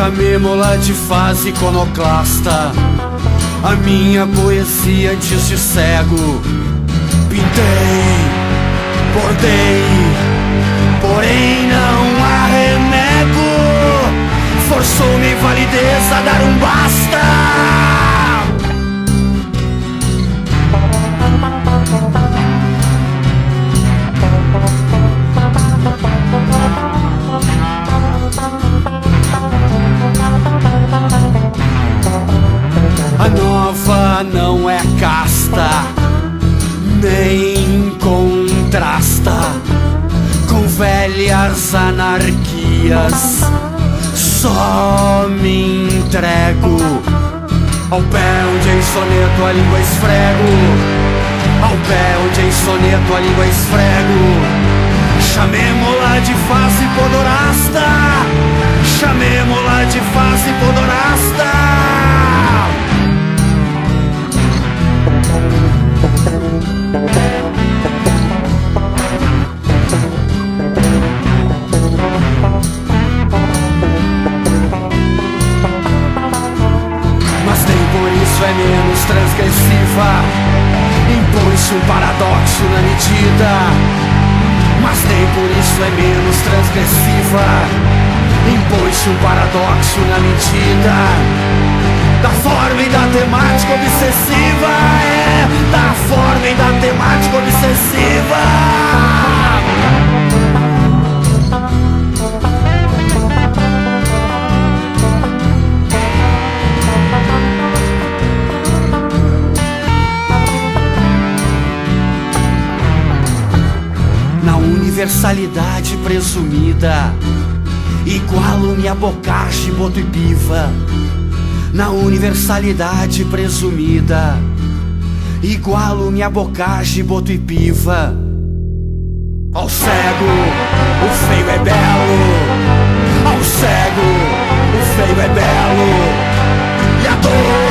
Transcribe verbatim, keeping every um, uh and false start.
Chamemo-la de fase iconoclasta, a minha poesia antes de cego. Pintei, bordei, porém não há renego. Forçou-me a invalidez a dar um basta. A nova não é casta, nem contrasta com velhas anarquias. Só me entrego ao pé onde em soneto a língua esfrego, ao pé onde em soneto a língua esfrego. Chamemo-la de face podorasta, chamemo-la de face podorasta. Mas nem por isso é menos transgressiva. Impõe-se um paradoxo na medida, mas nem por isso é menos transgressiva. Impõe-se um paradoxo na medida da forma e da temática obsessiva. É, da forma e da temática obsessiva. Na universalidade presumida, igualo-me a bocache, boto e piva. Na universalidade presumida, igualo-me a bocache, boto e piva. Ao cego, o feio é belo. Ao cego, o feio é belo. E a dor